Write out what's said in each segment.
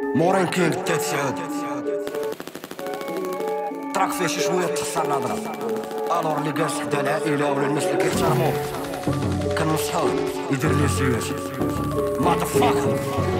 مورين كينغ التات سعود تراك فيه شي شويه تخسر الهضره. الور اللي جالس حدا العائله ولا الناس اللي كيحترموه كنصحوه يدير لي سياسي ماذا فاك.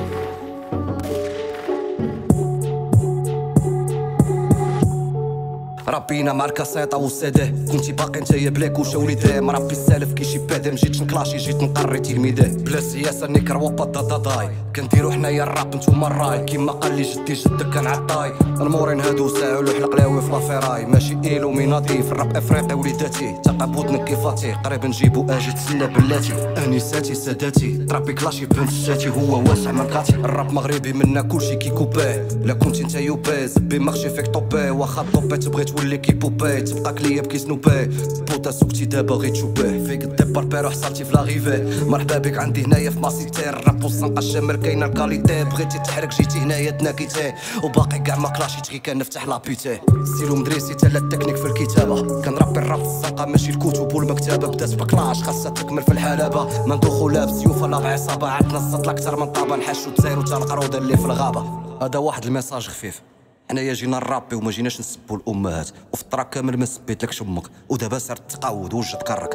ربينا مع الكاسيطه والسيدي كنتي باقي نتايا بلاك وشا وليدي مربي السالف كي شي بادي مجيتش نكلاشي جيت نقري تلميذي بلا سياسه نكر وبا داي كنديرو حنايا الراب نتوما الراي كيما قال لي جدي جدك كان عطاي المورين هادو ساعو لو حلقلاوي في لافيراي ماشي ايلوميناتي في الراب افريقي وليداتي تقى بودنك كيفاتي قريب نجيبو اجي تسنى بلاتي انساتي ساداتي تربي كلاشي بنت شاتي هو واسع مركاتي الراب مغربي منا كلشي كيكوبي لا كنتي نتا يوبي زبي ماغشي فيك طوبي واخا طوبي تبغي تولي كي بوبي تبقى كليا بكي سنوبي بوتا سوقتي دابا غي تشوبيه فيك الديبار بيرو حصلتي في لاغيفي مرحبا بك عندي هنايا في ماسيتي الراب والصنقه الشمال كاينه الكاليتي بغيتي تحرق جيتي هنايا تناكيتي وباقي كاع ما كلاشيت غي كنفتح لابيتي ستيلو مدريسي تالا التكنيك في الكتابه كنربي الراب الصنقه ماشي الكتب والمكتبه بدات بكلاش خاصها تكمل في الحلبه ما ندوخو لا بسيوف ولا بعصابه عندنا السطل اكثر من طابه نحشو تزايرو تا القروده اللي في الغابه. هذا واحد الميساج خفيف حنايا جينا نرابي وما جيناش نسبوا الامهات وفي الطراب كامل ما سبيتلكش امك ودابا سار تقاود وجد كرك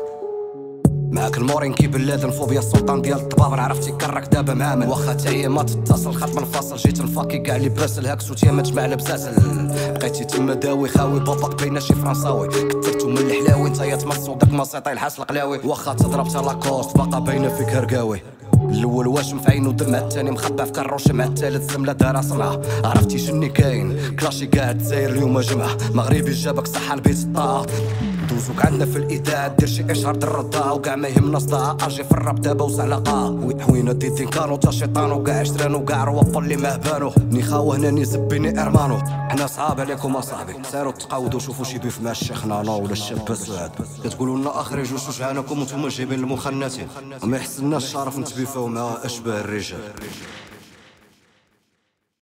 معاك المورين كي بلاد الفوبيا السلطان ديال الطبابر عرفتي كرك دابا معامل واخا تا هي ما تتصل خط منفصل جيت نفاكي كاع لي براسل هاك سوتيا ما تجمع لبساسل بقيتي تما داوي خاوي باباك باينه شي فرنساوي كثرتو من الحلاوي نتايا تمصو داك ماسيطي الحاس القلاوي واخا تضرب تا لاكوست باقا باينه فيك هرقاوي الاول واشم في عينو دم الثاني مخبى في كروش مع الثالث زمله دارها صنعه عرفتي شني كاين كلاشي قاعد زاير اليوم جمعه مغربي جابك صح البيت الطاط دوزوك عندنا في الاذاعه دير شي اشهار الرضا وكاع ما يهمنا صداع اجي في الراب دابا وزعلقه وحوينا ديدين كانوا تا شيطان وكاع عشران وكاع رواب اللي ما بانو ني خاوه هنا ني زبيني ارمانو حنا صحاب عليكم اصاحبي سيروا تقاودوا شوفوا شي بيف مع الشيخ نانو ولا الشاب سعاد كتقولوا لنا اخرجوا شجعانكم وانتم جايبين المخنثين ما يحسناش الشرف نتبيفاو مع اشباه الرجال.